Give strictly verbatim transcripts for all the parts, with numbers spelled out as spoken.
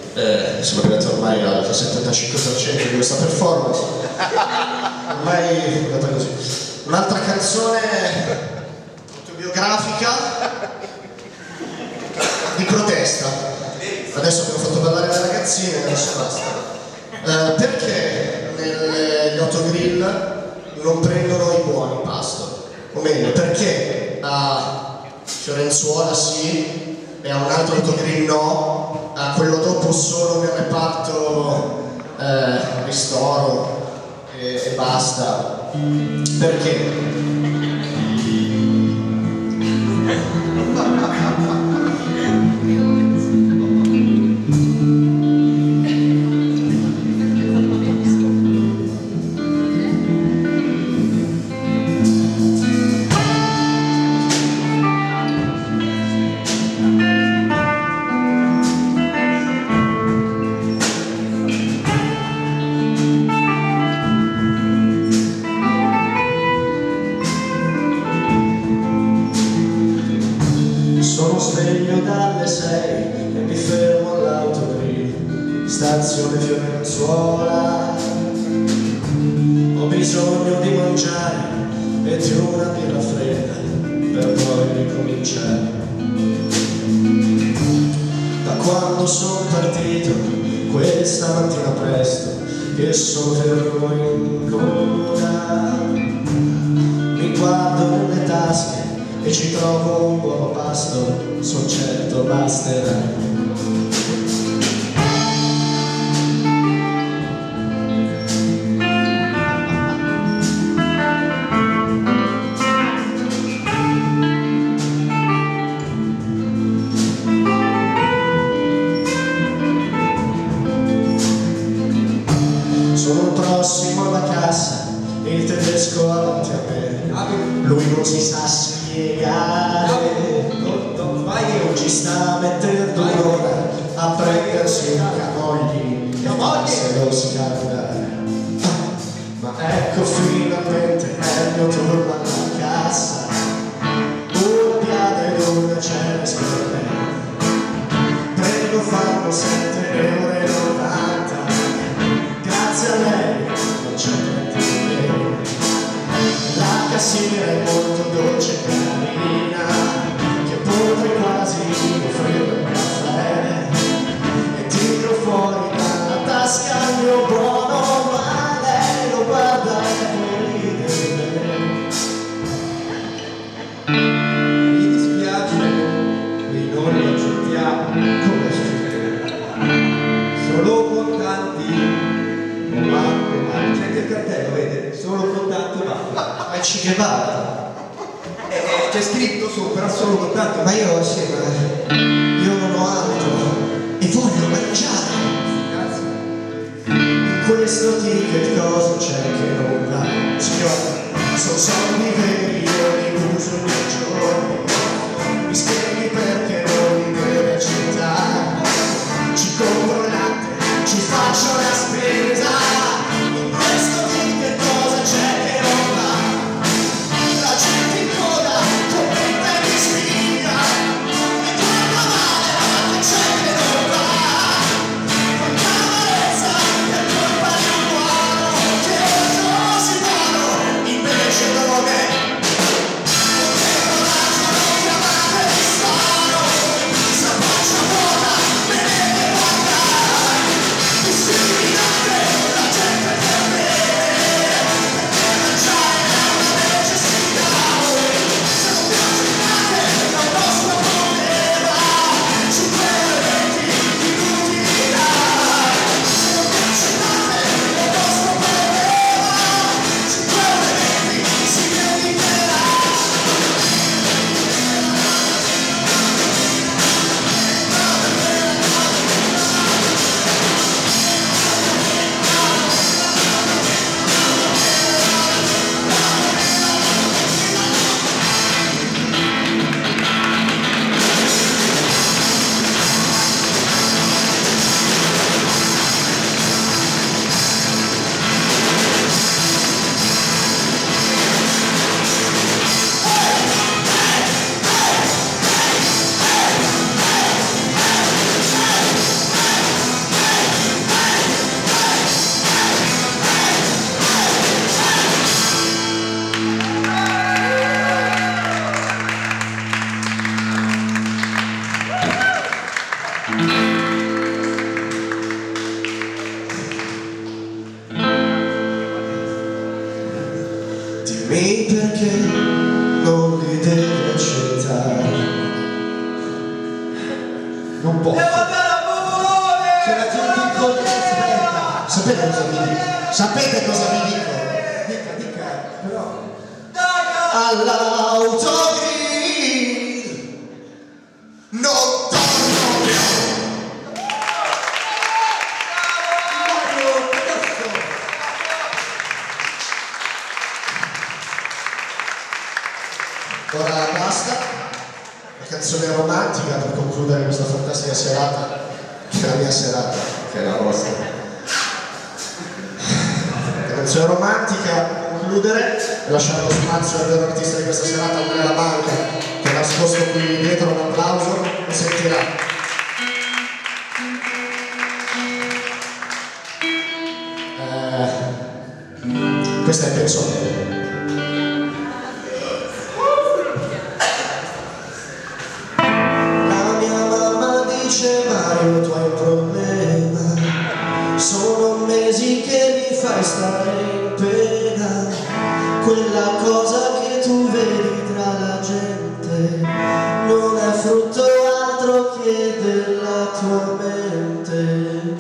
eh, siamo arrivati ormai al settantacinque per cento di questa performance, ormai è andata così. Un'altra canzone autobiografica di protesta. Adesso abbiamo fatto ballare le ragazzine, adesso basta. Eh, perché negli autogrill non prendono i buoni pasto? O meglio, perché a Fiorenzuola sì e a un altro autogrill no, a quello dopo solo nel reparto eh, ristoro e, e basta? Perché? Sono sveglio dalle sei e mi fermo all'autogrill, stazione Fiorenzuola. Ho bisogno di mangiare e di una birra fredda per poi ricominciare. Da quando sono partito questa mattina presto, che sono fermo in coda, mi guardo nelle tasche e ci trovo un buon pasto, son certo basterà. Sono prossimo alla cassa e il tedesco avanti a me, lui non si sa spiegare, non ci sta mettendo un'ora a prendersi un camogli e farselo scaldare. Ma ecco finalmente è il mio turno alla cassa, una piada ed una cena per me. Prego fanno sette euro e novanta, grazie a lei non c'è niente di meno. La cassiera è molto dolce e carina, che potrei quasi offrire un caffè, e tiro fuori dalla tasca il mio buono, ma lei lo guarda e poi ride di me. Mi dispiace, qui non lo accettiamo. Come si Solo contanti. Ma, ma c'è anche il cartello, vede? Solo contanti va. Ma ci che vada? Eh, eh, c'è scritto sopra solo contanti. Ma io sì, ma io non ho altro e voglio mangiare. Grazie. In questo ticket cosa c'è che non va? Signora, sono soldi veri, io li uso nei giorni. Mi spieghi perché non li deve accettare? Ci compro il latte, ci faccio la spesa. In questo ticket cosa c'è che non va? La gente in coda commenta e mi spinga, mi guarda male, ma che c'è che non va? Quanta amarezza è colpa di un uomo che non si buono, invece non è. Potevo lasciare chiamare di storia. Dimmi perché non li devi accettare. Non posso. Devo andare a Popolone! C'era tutto in conto. Aspetta. Sapete cosa vi dico? Sapete cosa vi dico? Dica, dica, però. Dai! All'autogrill non torno più. Mario, adesso. Ora basta, la canzone romantica per concludere questa fantastica serata, che è la mia serata, che è la vostra. La canzone romantica per concludere e lasciare lo spazio al vero artista di questa serata, Andrea Banca, che è nascosto qui dietro, un applauso, lo sentirà. Eh, questa è Pezzone. Mario, tu hai un problema, sono mesi che mi fai stare in pena, quella cosa che tu vedi tra la gente non è frutto altro che della tua mente.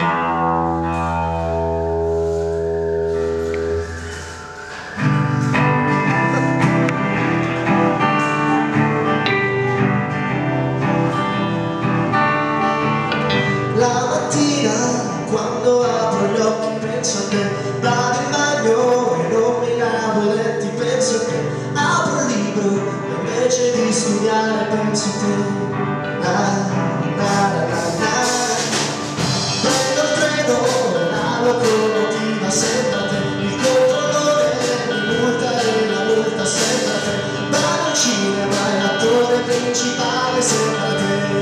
La mattina quando apro gli occhi penso a te, vado in bagno e non mi lavo i denti, penso a te, apro il libro e invece di studiare penso a te. Na, na, na, na, na. Prendo il treno, la locomotiva sembra te, il controllore mi multa e la multa sembra te, vado al cinema e l'attore principale sembra te.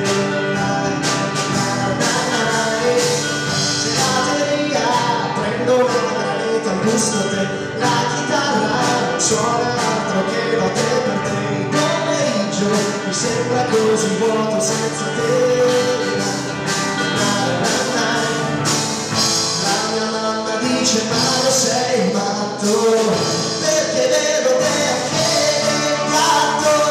La chitarra non suona altro che note per te, il pomeriggio mi sembra così vuoto senza te. La mia mamma dice ma lo sei matto, perché vedo te anche gatto.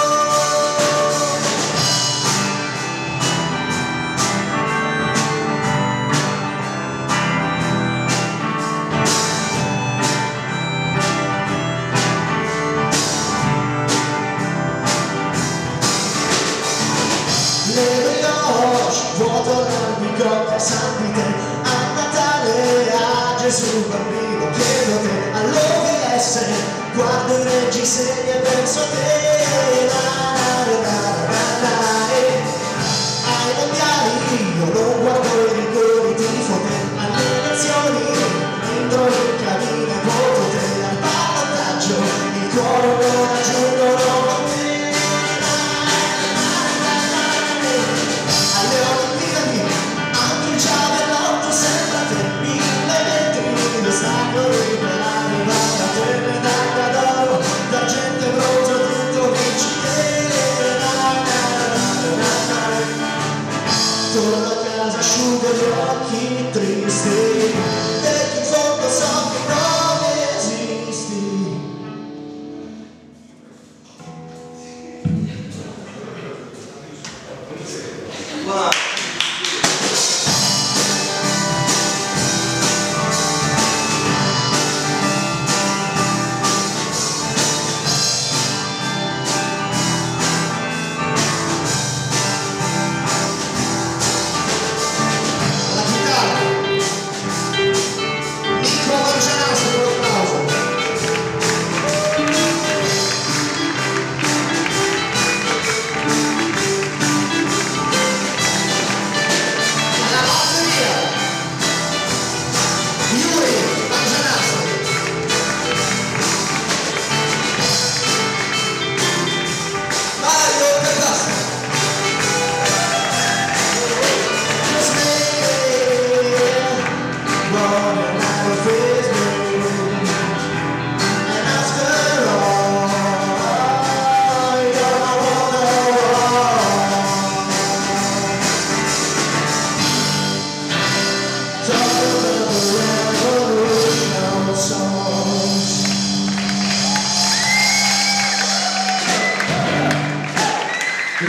Vuoto l'albicocca, San Vite, a Natale, a Gesù bambino, chiedo te, all'O V S, guardo i reggiseni e penso a te. La, la, la, la, la, eh. Ai mondiali io non guardo i rigori, tifo te, alle elezioni entro in cabina, voto te, al ballottaggio il cuore non aggiungono con te. Torno a casa, asciugo gli occhi tristi, perché in fondo so che non esisti. Ma Nicola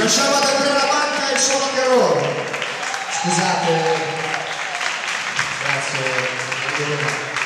Lasciamo ad Andrea La Banca il suo rock and roll. Scusate. Grazie.